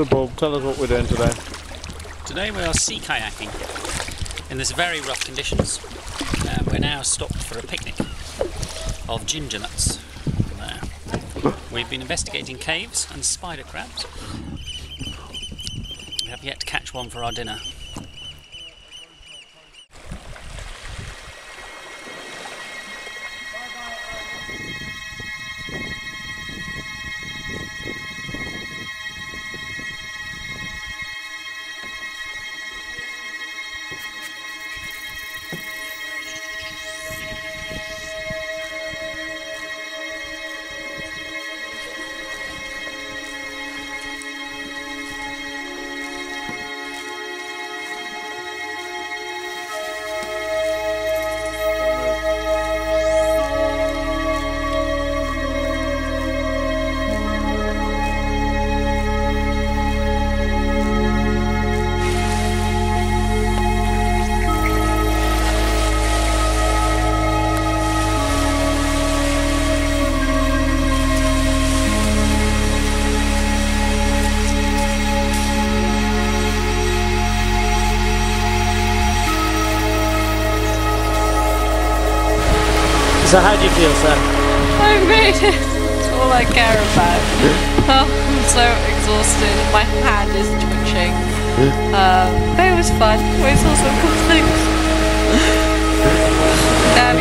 So Paul, tell us what we're doing today. Today we are sea kayaking in this very rough conditions. We're now stopped for a picnic of ginger nuts. We've been investigating caves and spider crabs. We have yet to catch one for our dinner. So how do you feel, sir? I made it! It's all I care about. Oh, I'm so exhausted. My hand is twitching. But it was fun. We saw some cool things.